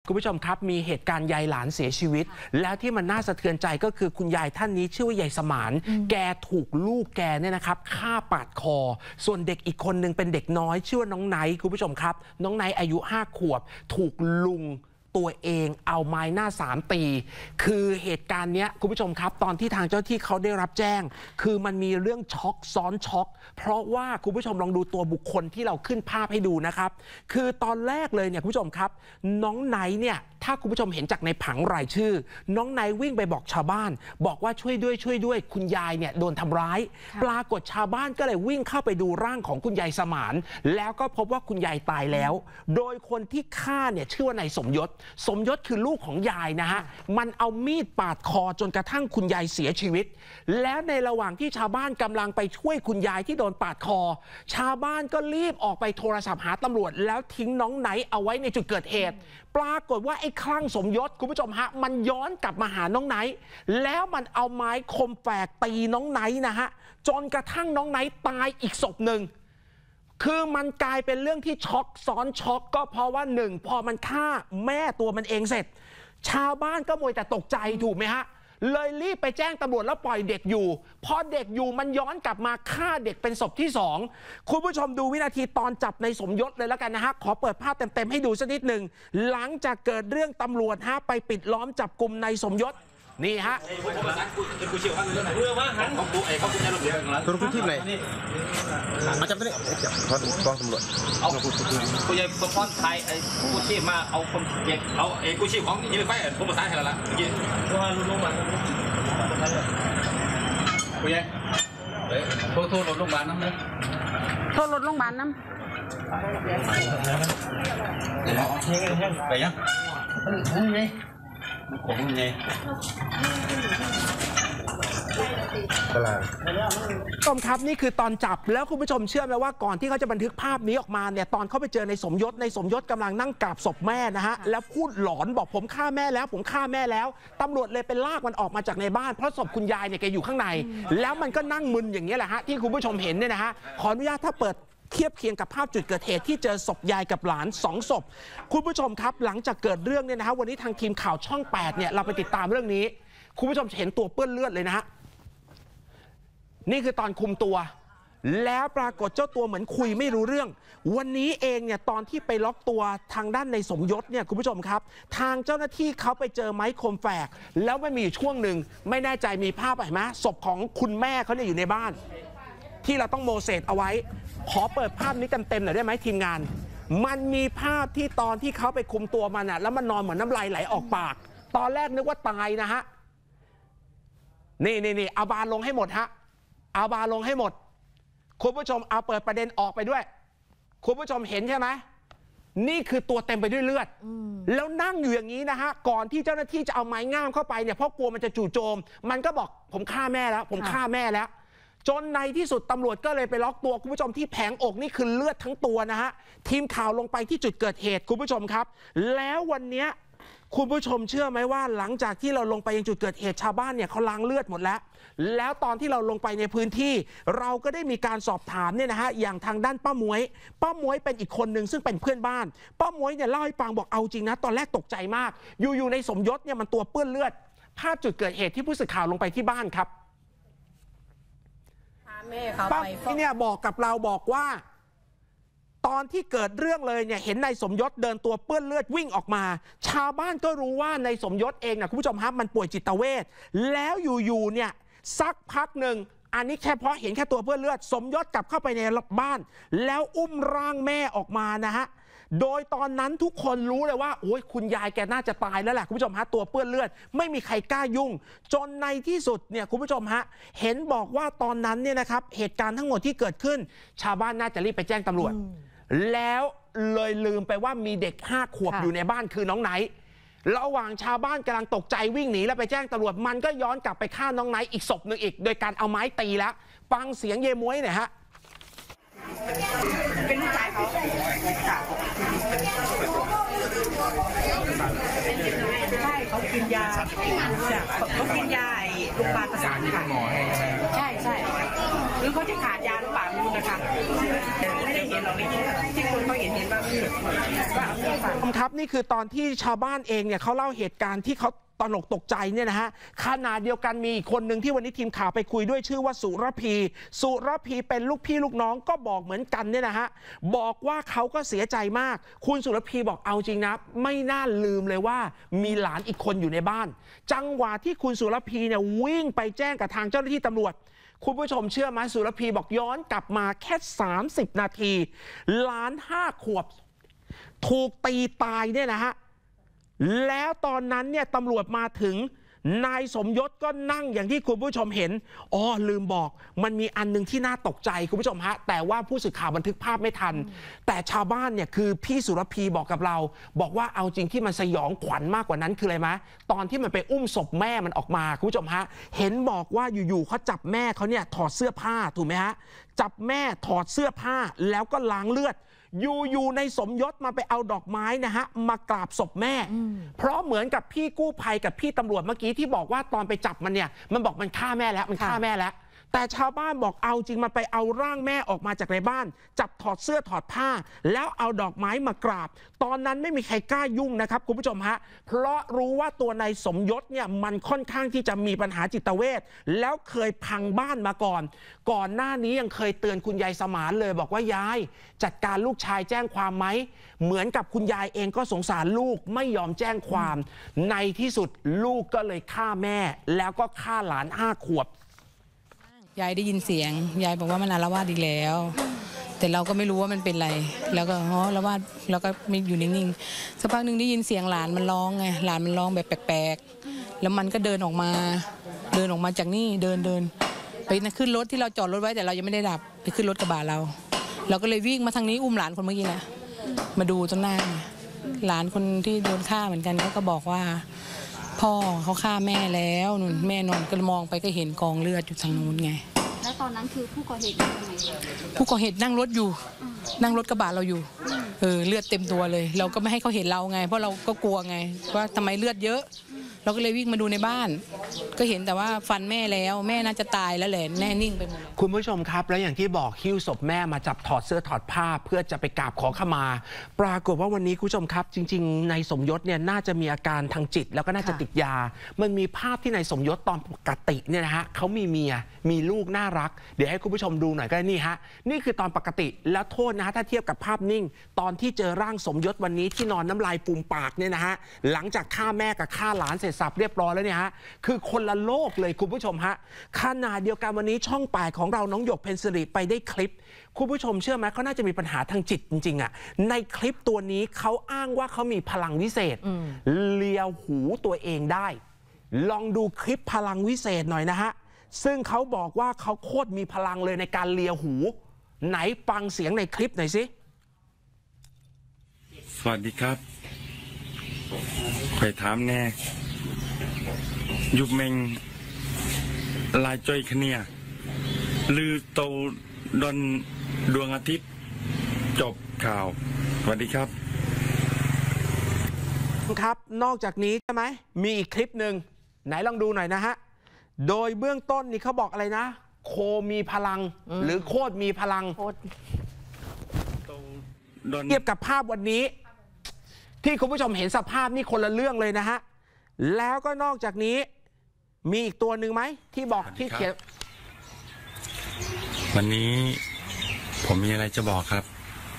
คุณผู้ชมครับมีเหตุการณ์ยายหลานเสียชีวิตแล้วที่มันน่าสะเทือนใจก็คือคุณยายท่านนี้ชื่อว่ายายสมานแกถูกลูกแกเนี่ยนะครับฆ่าปาดคอส่วนเด็กอีกคนนึงเป็นเด็กน้อยชื่อว่าน้องไนท์คุณผู้ชมครับน้องไนท์อายุ5 ขวบถูกลุงตัวเองเอาไม้หน้าสามตีคือเหตุการณ์นี้คุณผู้ชมครับตอนที่ทางเจ้าที่เขาได้รับแจ้งคือมันมีเรื่องช็อกซ้อนช็อกเพราะว่าคุณผู้ชมลองดูตัวบุคคลที่เราขึ้นภาพให้ดูนะครับคือตอนแรกเลยเนี่ยคุณผู้ชมครับน้องไนท์เนี่ยถ้าคุณผู้ชมเห็นจากในผังรายชื่อน้องไนท์วิ่งไปบอกชาวบ้านบอกว่าช่วยด้วยคุณยายเนี่ยโดนทำร้ายปรากฏชาวบ้านก็เลยวิ่งเข้าไปดูร่างของคุณยายสมานแล้วก็พบว่าคุณยายตายแล้วโดยคนที่ฆ่าเนี่ยชื่อว่านายสมยศคือลูกของยายนะฮะมันเอามีดปาดคอจนกระทั่งคุณยายเสียชีวิตแล้วในระหว่างที่ชาวบ้านกำลังไปช่วยคุณยายที่โดนปาดคอชาวบ้านก็รีบออกไปโทรศัพท์หาตำรวจแล้วทิ้งน้องไนท์เอาไว้ในจุดเกิดเหตุปรากฏว่าไอ้คลั่งสมยศคุณผู้ชมฮะมันย้อนกลับมาหาน้องไนท์แล้วมันเอาไม้คมแฝกตีน้องไนท์นะฮะจนกระทั่งน้องไนท์ตายอีกศพหนึ่งคือมันกลายเป็นเรื่องที่ช็อกซ้อนช็อกก็เพราะว่าหนึ่งพอมันฆ่าแม่ตัวมันเองเสร็จชาวบ้านก็มัวแต่ตกใจถูกไหมฮะเลยรีบไปแจ้งตำรวจแล้วปล่อยเด็กอยู่พอเด็กอยู่มันย้อนกลับมาฆ่าเด็กเป็นศพที่2คุณผู้ชมดูวินาทีตอนจับในสมยศเลยแล้วกันนะฮะขอเปิดภาพเต็มๆให้ดูสักนิดหนึ่งหลังจากเกิดเรื่องตำรวจฮะไปปิดล้อมจับกลุ่มในสมยศนี่ฮะตัวผู้ที่ไหนมาจับได้จับทอดกองตำรวจเอาผู้ใหญ่สมพรไทยไอ้ผู้ชีพมาเอาคนเด็กเอาไอ้ผู้ชีพของยืนไฟผมประสานให้แล้วล่ะยืนลงมาผู้ใหญ่โทษรถโรงพยาบาลน้ำเลยโทษรถโรงพยาบาลน้ำไปยังผมไงตลาดชมครับนี่คือตอนจับแล้วคุณผู้ชมเชื่อไหมว่าก่อนที่เขาจะบันทึกภาพนี้ออกมาเนี่ยตอนเขาไปเจอในสมยศกำลังนั่งกราบศพแม่นะฮะแล้วพูดหลอนบอกผมฆ่าแม่แล้วตำรวจเลยเป็นลากมันออกมาจากในบ้านเพราะศพคุณยายเนี่ยแกอยู่ข้างในแล้วมันก็นั่งมึนอย่างนี้แหละฮะที่คุณผู้ชมเห็นเนี่ยนะฮะขออนุญาตถ้าเปิดเทียบเคียงกับภาพจุดเกิดเหตุที่เจอศพยายกับหลาน2 ศพคุณผู้ชมครับหลังจากเกิดเรื่องเนี่ยนะฮะวันนี้ทางทีมข่าวช่อง8เนี่ยเราไปติดตามเรื่องนี้คุณผู้ชมเห็นตัวเปื้อนเลือดเลยนะฮะนี่คือตอนคุมตัวแล้วปรากฏเจ้าตัวเหมือนคุยไม่รู้เรื่องวันนี้เองเนี่ยตอนที่ไปล็อกตัวทางด้านในสมยศเนี่ยคุณผู้ชมครับทางเจ้าหน้าที่เขาไปเจอไม้คมแฝกแล้วไม่มีช่วงหนึ่งไม่แน่ใจมีภาพไหมศพของคุณแม่เขาเนี่ยอยู่ในบ้านที่เราต้องโมเสสเอาไว้ขอเปิดภาพนี้เต็มๆหน่อยได้ไหมทีมงานมันมีภาพที่ตอนที่เขาไปคุมตัวมันอ่ะแล้วมันนอนเหมือนน้ำลายไหลออกปากตอนแรกนึกว่าตายนะฮะนี่เอาบาลงให้หมดฮะเอาบาลงให้หมดคุณผู้ชมเอาเปิดประเด็นออกไปด้วยคุณผู้ชมเห็นใช่ไหมนี่คือตัวเต็มไปด้วยเลือดแล้วนั่งอยู่อย่างนี้นะฮะก่อนที่เจ้าหน้าที่จะเอาไม้ง่ามเข้าไปเนี่ยเพราะกลัวมันจะจู่โจมมันก็บอกผมฆ่าแม่แล้วจนในที่สุดตำรวจก็เลยไปล็อกตัวคุณผู้ชมที่แผงอกนี่คือเลือดทั้งตัวนะฮะทีมข่าวลงไปที่จุดเกิดเหตุคุณผู้ชมครับแล้ววันนี้คุณผู้ชมเชื่อไหมว่าหลังจากที่เราลงไปยังจุดเกิดเหตุชาวบ้านเนี่ยเขาล้างเลือดหมดแล้วตอนที่เราลงไปในพื้นที่เราก็ได้มีการสอบถามเนี่ยนะฮะอย่างทางด้านป้าหมวยเป็นอีกคนหนึ่งซึ่งเป็นเพื่อนบ้านป้าหมวยเนี่ยเล่าให้ฟังบอกเอาจริงนะตอนแรกตกใจมากอยู่ในสมยศเนี่ยมันตัวเปื้อนเลือดภาพจุดเกิดเหตุที่ผู้สื่อข่าวลงไปที่บ้านครับป้าเนี่ยบอกกับเราบอกว่าตอนที่เกิดเรื่องเลยเนี่ยเห็นนายสมยศเดินตัวเปื้อนเลือดวิ่งออกมาชาวบ้านก็รู้ว่านายสมยศเองนะคุณผู้ชมครับมันป่วยจิตเวชแล้วอยู่เนี่ยสักพักหนึ่งอันนี้แค่เพราะเห็นแค่ตัวเปื้อนเลือดสมยศกลับเข้าไปในบ้านแล้วอุ้มร่างแม่ออกมานะฮะโดยตอนนั้นทุกคนรู้เลยว่าโอ้ยคุณยายแกน่าจะตายแล้วแหละคุณผู้ชมฮะตัวเปื้อนเลือดไม่มีใครกล้ายุ่งจนในที่สุดเนี่ยคุณผู้ชมฮะเห็นบอกว่าตอนนั้นเนี่ยนะครับเหตุการณ์ทั้งหมดที่เกิดขึ้นชาวบ้านน่าจะรีบไปแจ้งตำรวจแล้วเลยลืมไปว่ามีเด็ก5 ขวบอยู่ในบ้านคือน้องไนท์ระหว่างชาวบ้านกำลังตกใจวิ่งหนีแล้วไปแจ้งตำรวจมันก็ย้อนกลับไปฆ่าน้องไนท์อีกศพหนึ่งอีกโดยการเอาไม้ตีแล้วฟังเสียงเยม้วยหน่อยฮะเป็นผู้ชายเขาใช่เขากินยาเขากินยาโรงพยาบาลประสานค่ะใช่หรือเขาจะขาดยาหรือเปล่าไม่รู้นะคะไม่ได้เห็นหรอกที่คนเขาเห็นว่ามีครับนี่คือตอนที่ชาวบ้านเองเนี่ยเขาเล่าเหตุการณ์ที่เขาตระหนกตกใจเนี่ยนะฮะขณะเดียวกันมีอีกคนหนึ่งที่วันนี้ทีมข่าวไปคุยด้วยชื่อว่าสุรพีเป็นลูกพี่ลูกน้องก็บอกเหมือนกันเนี่ยนะฮะบอกว่าเขาก็เสียใจมากคุณสุรพีบอกเอาจริงนะไม่น่าลืมเลยว่ามีหลานอีกคนอยู่ในบ้านจังหวะที่คุณสุรพีเนี่ยวิ่งไปแจ้งกับทางเจ้าหน้าที่ตำรวจคุณผู้ชมเชื่อไหมสุรพีบอกย้อนกลับมาแค่30 นาทีหลาน5 ขวบถูกตีตายเนี่ยนะฮะแล้วตอนนั้นเนี่ยตำรวจมาถึงนายสมยศก็นั่งอย่างที่คุณผู้ชมเห็นลืมบอกมันมีอันนึงที่น่าตกใจคุณผู้ชมฮะแต่ว่าผู้สื่อข่าวบันทึกภาพไม่ทันแต่ชาวบ้านเนี่ยคือพี่สุรพีบอกกับเราบอกว่าเอาจริงที่มันสยองขวัญมากกว่านั้นคืออะไรไหมตอนที่มันไปอุ้มศพแม่มันออกมาคุณผู้ชมฮะเห็นบอกว่าอยู่ๆเขาจับแม่เขาเนี่ยถอดเสื้อผ้าถูกไหมฮะจับแม่ถอดเสื้อผ้าแล้วก็ล้างเลือดอยู่ในสมยศมาไปเอาดอกไม้นะฮะมากราบศพแม่เพราะเหมือนกับพี่กู้ภัยกับพี่ตำรวจเมื่อกี้ที่บอกว่าตอนไปจับมันเนี่ยมันบอกมันฆ่าแม่แล้วมันฆ่าแม่แล้วแต่ชาวบ้านบอกเอาจริงมันไปเอาร่างแม่ออกมาจากในบ้านจับถอดเสื้อถอดผ้าแล้วเอาดอกไม้มากราบตอนนั้นไม่มีใครกล้ายุ่งนะครับคุณผู้ชมฮะเพราะรู้ว่าตัวนายสมยศเนี่ยมันค่อนข้างที่จะมีปัญหาจิตเวชแล้วเคยพังบ้านมาก่อนหน้านี้ยังเคยเตือนคุณยายสมานเลยบอกว่ายายจัดการลูกชายแจ้งความไหมเหมือนกับคุณยายเองก็สงสารลูกไม่ยอมแจ้งความในที่สุดลูกก็เลยฆ่าแม่แล้วก็ฆ่าหลาน5 ขวบยายได้ยินเสียงยายบอกว่ามันอาละวาดอีกแล้วแต่เราก็ไม่รู้ว่ามันเป็นอะไรแล้วก็อาละวาดแล้วก็ไม่อยู่นิ่งๆสักพักหนึ่งได้ยินเสียงหลานมันร้องไงหลานมันร้องแบบแปลกๆแล้วมันก็เดินออกมาจากนี่เดินไปขึ้นรถที่เราจอดรถไว้แต่เรายังไม่ได้ดับไปขึ้นรถกระบะเราก็เลยวิ่งมาทางนี้อุ้มหลานคนเมื่อกี้แหละมาดูตรงหน้าหลานคนที่โดนฆ่าเหมือนกันเขาก็บอกว่าพ่อเขาฆ่าแม่แล้วนู่นแม่นอนก็มองไปก็เห็นกองเลือดอยู่ทางนู้นไงแล้วตอนนั้นคือผู้ก่อเหตุอยู่ไหนผู้ก่อเหตุนั่งรถอยู่นั่งรถกระบะเราอยู่เลือดเต็มตัวเลยเราก็ไม่ให้เขาเห็นเราไงเพราะเราก็กลัวไงว่าทำไมเลือดเยอะเราก็เลยวิ่งมาดูในบ้านก็เห็นแต่ว่าฟันแม่แล้วแม่น่าจะตายแล้วแหละแน่นิ่งไปหมดคุณผู้ชมครับแล้วอย่างที่บอกหิ้วศพแม่มาจับถอดเสื้อถอดผ้าเพื่อจะไปกราบขอขมาปรากฏว่าวันนี้คุณผู้ชมครับจริงๆในสมยศเนี่ยน่าจะมีอาการทางจิตแล้วก็น่าจะติดยามันมีภาพที่ในสมยศตอนปกติเนี่ยนะฮะเขามีเมียมีลูกน่ารักเดี๋ยวให้คุณผู้ชมดูหน่อยก็ได้นี่ฮะนี่คือตอนปกติแล้วโทษนะฮะถ้าเทียบกับภาพนิ่งตอนที่เจอร่างสมยศวันนี้ที่นอนน้ำลายฟูมปากเนี่ยนะฮะหลังจากฆ่าแม่กับฆ่าหลานเสร็จสับเรียบร้อยแล้วเนี่ยฮะคือคนละโลกเลยคุณผู้ชมฮะขณะเดียวกันวันนี้ช่อง8ของเราน้องหยกเพ็ญสิริไปได้คลิปคุณผู้ชมเชื่อไหมเขาน่าจะมีปัญหาทางจิตจริงๆอ่ะในคลิปตัวนี้เขาอ้างว่าเขามีพลังวิเศษเลียหูตัวเองได้ลองดูคลิปพลังวิเศษหน่อยนะฮะซึ่งเขาบอกว่าเขาโคตรมีพลังเลยในการเลียหูไหนฟังเสียงในคลิปหน่อยสิสวัสดีครับไปถามแน่ยุบเมงลายจ้อยขเนียลือโตดอนดวงอาทิตย์จบข่าวสวัสดีครับครับนอกจากนี้ใช่ไหมมีอีกคลิปหนึ่งไหนลองดูหน่อยนะฮะโดยเบื้องต้นนี่เขาบอกอะไรนะโคมีพลังหรือโคตรมีพลังเทียบกับภาพวันนี้ที่คุณผู้ชมเห็นสภาพนี่คนละเรื่องเลยนะฮะแล้วก็นอกจากนี้มีอีกตัวหนึ่งไหมที่บอกที่เขียนวันนี้ผมมีอะไรจะบอกครับ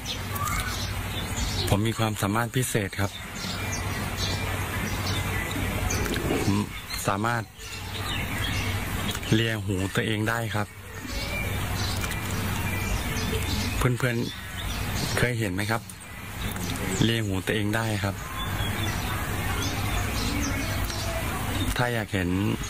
ผมมีความสามารถพิเศษครับผมสามารถเลียหูตัวเองได้ครับเพื่อนๆเคยเห็นไหมครับเลียหูตัวเองได้ครับถ้าอยากเห็น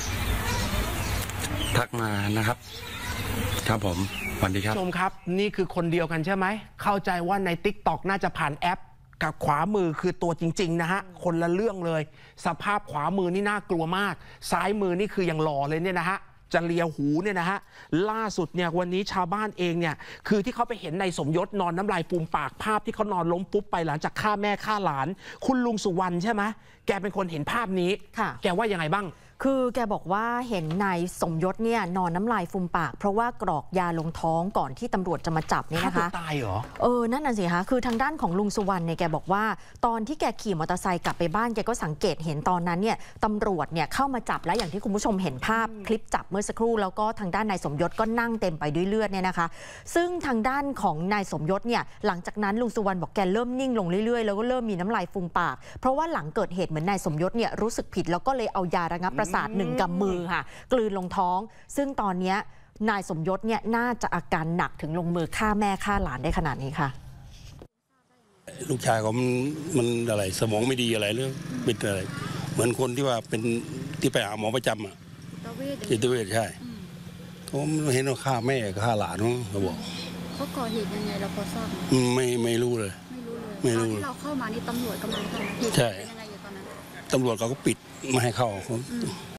ทักมานะครับครับผมสวัสดีครับชมครับนี่คือคนเดียวกันใช่ไหมเข้าใจว่าใน TikTok น่าจะผ่านแอปกับขวามือคือตัวจริงๆนะฮะคนละเรื่องเลยสภาพขวามือนี่น่ากลัวมากซ้ายมือนี่คือยังหล่อเลยเนี่ยนะฮะจะเลียหูเนี่ยนะฮะล่าสุดเนี่ยวันนี้ชาวบ้านเองเนี่ยคือที่เขาไปเห็นในสมยศนอนน้ำลายฟูมปากภาพที่เขานอนล้มปุ๊บไปหลังจากฆ่าแม่ฆ่าหลานคุณลุงสุวรรณใช่ไหมแกเป็นคนเห็นภาพนี้แกว่ายังไงบ้างคือแกบอกว่าเห็นนายสมยศเนี่ยนอนน้ำลายฟูมปากเพราะว่ากรอกยาลงท้องก่อนที่ตำรวจจะมาจับเนี่ยนะคะตายเหรอนั่นน่ะสิคะคือทางด้านของลุงสุวรรณเนี่ยแกบอกว่าตอนที่แกขี่มอเตอร์ไซค์กลับไปบ้านแกก็สังเกตเห็นตอนนั้นเนี่ยตำรวจเนี่ยเข้ามาจับแล้วอย่างที่คุณผู้ชมเห็นภาพคลิปจับเมื่อสักครู่แล้วก็ทางด้านนายสมยศก็นั่งเต็มไปด้วยเลือดเนี่ยนะคะซึ่งทางด้านของนายสมยศเนี่ยหลังจากนั้นลุงสุวรรณบอกแกเริ่มนิ่งลงเรื่อยๆแล้วก็เริ่มมีน้ำลายฟูมปากเพราะว่าหลังเกิดเหตุเหมือนนายสมยศเนี่ยรู้สึกผิดแล้วก็เลยเอายาระงับประสาท1 กำมือค่ะกลืนลงท้องซึ่งตอนนี้นายสมยศเนี่ยน่าจะอาการหนักถึงลงมือฆ่าแม่ฆ่าหลานได้ขนาดนี้ค่ะลูกชายเขามันอะไรสมองไม่ดีอะไรเรื่องเป็นอะไรเหมือนคนที่ว่าเป็นที่ไปหาหมอประจำจิตเวชใช่เขาเห็นว่าฆ่าแม่ฆ่าหลานเขาบอกเขาก่อเหตุยังไงเราพอทราบไม่รู้เลยไม่รู้ที่เราเข้ามานี่ตำรวจกำลังทำเหตุเป็นยังไงอยู่ตอนนั้นตำรวจเขาก็ปิดไม่ให้เข้า